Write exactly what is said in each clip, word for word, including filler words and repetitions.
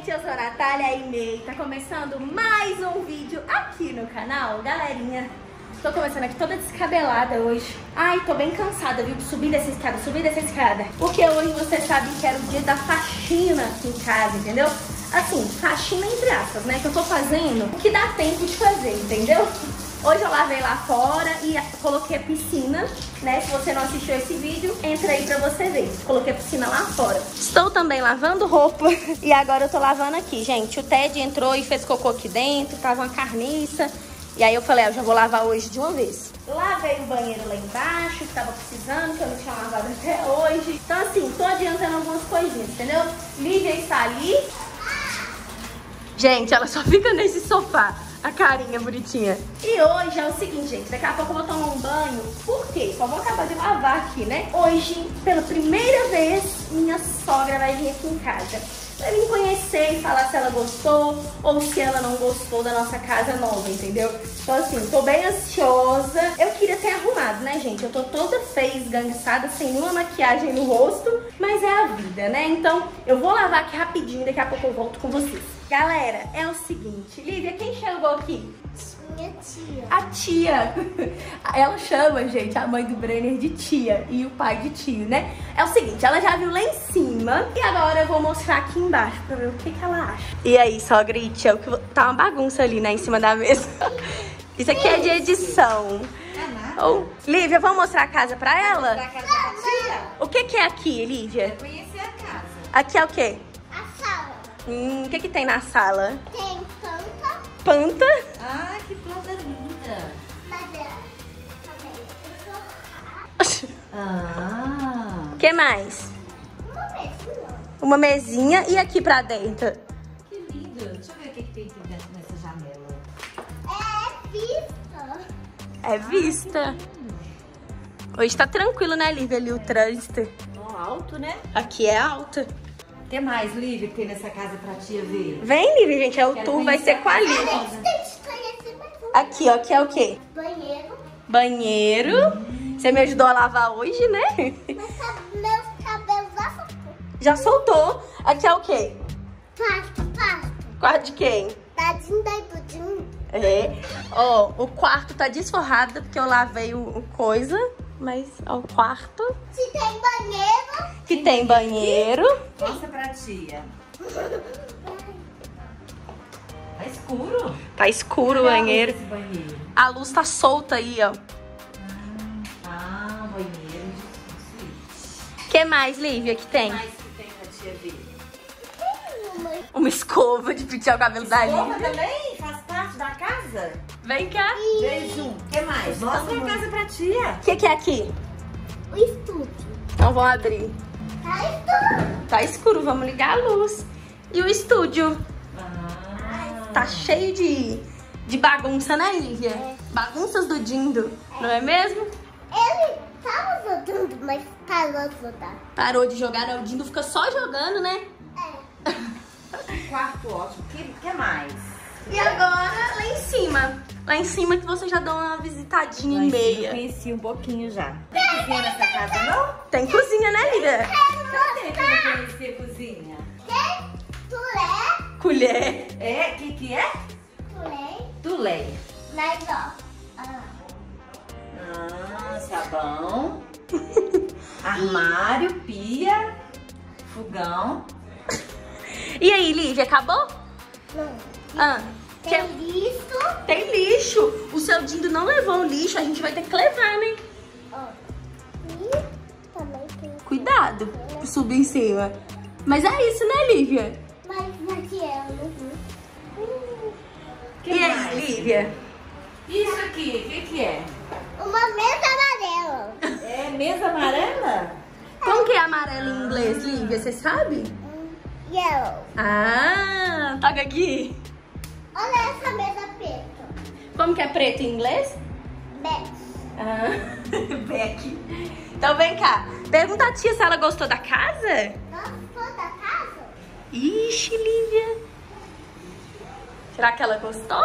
gente, eu sou a Natália e Ney. Tá começando mais um vídeo aqui no canal, galerinha. Tô começando aqui toda descabelada hoje. Ai, tô bem cansada, viu? De subir dessa escada, subir dessa escada. Porque hoje vocês sabem que era o dia da faxina aqui em casa, entendeu? Assim, faxina entre aspas, né? Que eu tô fazendo o que dá tempo de fazer, entendeu? Hoje eu lavei lá fora e coloquei a piscina, né? Se você não assistiu esse vídeo, entra aí pra você ver. Coloquei a piscina lá fora. Estou também lavando roupa e agora eu tô lavando aqui, gente. O Ted entrou e fez cocô aqui dentro, tava uma carniça. E aí eu falei, ah, eu já vou lavar hoje de uma vez. Lavei o banheiro lá embaixo, que tava precisando, que eu não tinha lavado até hoje. Então assim, tô adiantando algumas coisinhas, entendeu? Lívia está ali. Gente, ela só fica nesse sofá. A carinha bonitinha. E hoje é o seguinte, gente. Daqui a pouco eu vou tomar um banho. Por quê? Só vou acabar de lavar aqui, né? Hoje, pela primeira vez, minha sogra vai vir aqui em casa. Pra me conhecer e falar se ela gostou ou se ela não gostou da nossa casa nova, entendeu? Então assim, tô bem ansiosa. Eu queria ter arrumado, né, gente? Eu tô toda feia, esganiçada, sem nenhuma maquiagem no rosto. Mas é a vida, né? Então eu vou lavar aqui rapidinho, daqui a pouco eu volto com vocês. Galera, é o seguinte, Lívia, quem chegou aqui? Minha tia. A tia. Ela chama, gente, a mãe do Brenner de tia e o pai de tio, né? É o seguinte, ela já viu lá em cima e agora eu vou mostrar aqui embaixo pra ver o que, que ela acha. E aí, sogra e tia, tá uma bagunça ali, né, em cima da mesa. Isso aqui é de edição. Oh, Lívia, vamos mostrar a casa pra ela? Mostrar a casa da tia? O que que é aqui, Lívia? Quero conhecer a casa. Aqui é o quê? A sala. Hum, o que que tem na sala? Tem planta. Planta? Ah, que planta linda. Madeira. Ah. O que mais? Uma mesinha. Uma mesinha e aqui pra dentro? Que lindo. Deixa eu ver o que, que tem aqui dentro nessa janela. É vista. É vista. Hoje tá tranquilo, né, Lívia? Ali o trânsito. Ó, alto, né? Aqui é alto. O que mais, Lívia, que tem nessa casa pra tia ver? Vem, Lívia, gente. É o Quero tour, vai ser com a Lívia. A gente tem que conhecer mais um. Aqui, ó. Que é o quê? Banheiro. Banheiro. Você me ajudou a lavar hoje, né? Mas cab- meus cabelos já soltou. Já soltou. Aqui é o quê? Pasto, pasto. Quarto de quem? Tadinho daí do Dinho. É. Ó, o quarto tá desforrado porque eu lavei o, o coisa. Mas, ó, o quarto. Se tem banheiro. Que tem banheiro. Mostra pra tia. Tá escuro? Tá escuro o banheiro. Esse banheiro. A luz tá solta aí, ó. Ah, banheiro de suíte. O que mais, Lívia, que O tem? que mais que tem pra tia ver? Uma escova de pentear o cabelo da Escova Lívia. também? Faz parte da casa? Vem cá. Beijo. O que mais? Mostra a casa pra tia. O que, que é aqui? O estúdio. Então vamos abrir. Tá escuro. Tá escuro, vamos ligar a luz. E o estúdio? Ah, Tá cheio de, de bagunça, né, Lívia? É. Bagunças do Dindo, não é mesmo? Ele tava jogando, mas parou de jogar. Parou de jogar, né? O Dindo fica só jogando, né? É. quarto ótimo. O que, que mais? E agora, lá em cima. Lá em cima que você já dá uma visitadinha em Lá em cima eu meia. conheci um pouquinho já. Tem cozinha nessa casa, não? Tem cozinha, né, Lívia? Cadê que eu não conheci a cozinha? Tem tulé. Colher. É, o que que é? Tulé. Tulé. Mas ó. Ah. Ah, sabão. Armário, pia, fogão. E aí, Lívia, acabou? Não. Ah, Tem quer- lixo. tem lixo. O seu Dindo não levou o lixo, a gente vai ter que levar, né? Ó. E também tem. Cuidado pra subir em cima. Mas é isso, né, Lívia? Mas aqui é eu não vi. Hum, Que e aí, mais? Lívia? Isso aqui, o que que é? Uma mesa amarela. É mesa amarela? Como que é amarelo em inglês, Lívia? Você sabe? Hum, Yellow. Ah, toca aqui. Olha essa mesa preta. Como que é preto em inglês? Beck. Ah, Beck. Então vem cá. Pergunta a tia se ela gostou da casa. Gostou da casa? Ixi, Lívia. Será que ela gostou?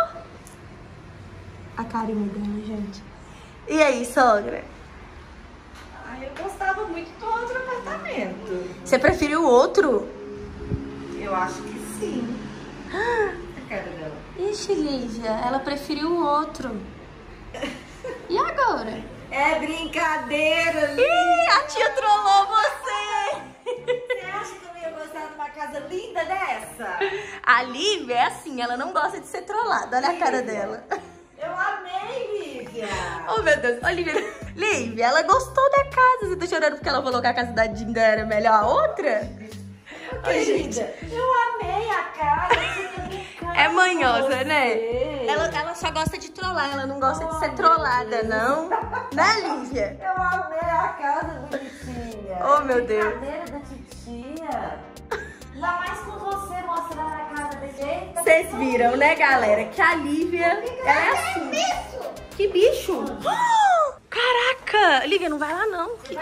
A carinha dela, gente. E aí, sogra? Ah, eu gostava muito do outro apartamento. Você prefere o outro? Eu acho que sim. A cara dela. Ixi, Lívia, ela preferiu o outro. E agora? É brincadeira, Lívia. Ih, a tia trollou você! Você acha que eu ia gostar de uma casa linda dessa? A Lívia é assim, ela não gosta de ser trollada. Olha a cara dela. Eu amei, Lívia. Oh, meu Deus. Ô, Lívia, Lívia, ela gostou da casa. Você tá chorando porque ela falou que a casa da Dinda era melhor a outra? Ai, gente. Eu amei a casa. É manhosa, né? Ela, ela só gosta de trollar, ela não gosta de ser trollada, não. Né, Lívia? Eu amei a casa bonitinha. Oh, meu Deus. Brincadeira da titia. Ainda mais com você mostrando a casa desse jeito. Vocês viram, né, galera? Que a Lívia é assim. Que bicho? Oh, caraca! Lívia, não vai lá, não. Que...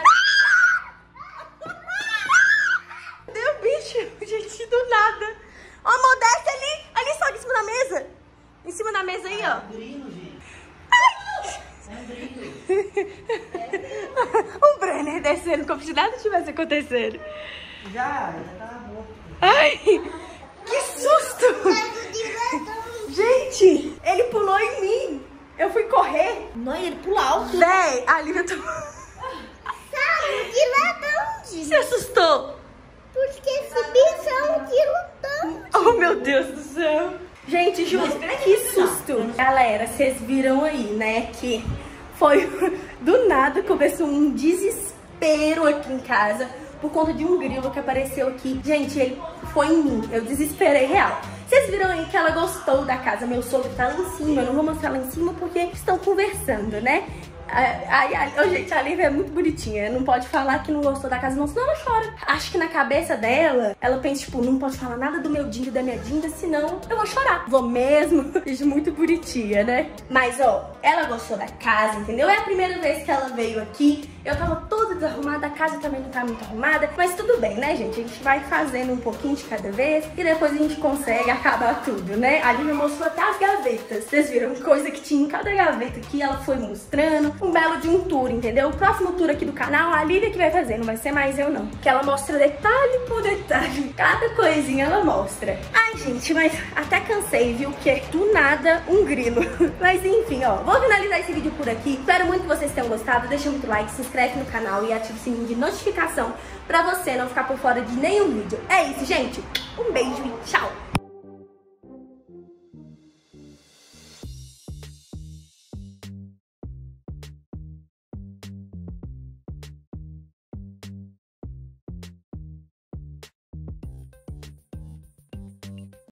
Deu bicho, gente, do nada. Ó, amor, desce ali. Ali, só aqui em cima da mesa. Em cima da mesa aí, ó. Ai. O Brenner descendo como se nada tivesse acontecendo. Já, já tava morto. Ai, que susto! Gente, ele pulou em mim. Eu fui correr. Não, ele pula alto. Véi, a Lívia tô... Sabe de lá de onde? Se assustou. Porque esse bicho é um quilo tão. Oh, meu Deus do céu. Gente, juro, que susto. Galera, vocês viram aí, né, que foi do nada, começou um desespero aqui em casa por conta de um grilo que apareceu aqui. Gente, ele foi em mim, eu desesperei real. Vocês viram aí que ela gostou da casa, meu sogro tá lá em cima, eu não vou mostrar lá em cima porque estão conversando, né? Ai, ai, oh, gente, a Lívia é muito bonitinha. Não pode falar que não gostou da casa, não, senão ela chora. Acho que na cabeça dela, ela pensa, tipo, não pode falar nada do meu Dinda, da minha Dinda, senão eu vou chorar. Vou mesmo. Gente, muito bonitinha, né? Mas, ó, ela gostou da casa, entendeu? É a primeira vez que ela veio aqui. Eu tava toda desarrumada, a casa também não tá muito arrumada. Mas tudo bem, né, gente? A gente vai fazendo um pouquinho de cada vez e depois a gente consegue acabar tudo, né? A Lívia mostrou até as gavetas. Vocês viram coisa que tinha em cada gaveta aqui, ela foi mostrando. Um belo de um tour, entendeu? O próximo tour aqui do canal, a Lívia que vai fazer, não vai ser mais eu não. Que ela mostra detalhe por detalhe. Cada coisinha ela mostra. Ai, gente, mas até cansei, viu? Que do nada um grilo. Mas enfim, ó, vou finalizar esse vídeo por aqui. Espero muito que vocês tenham gostado. Deixa muito like, se inscreve no canal e ativa o sininho de notificação pra você não ficar por fora de nenhum vídeo. É isso, gente. Um beijo e tchau!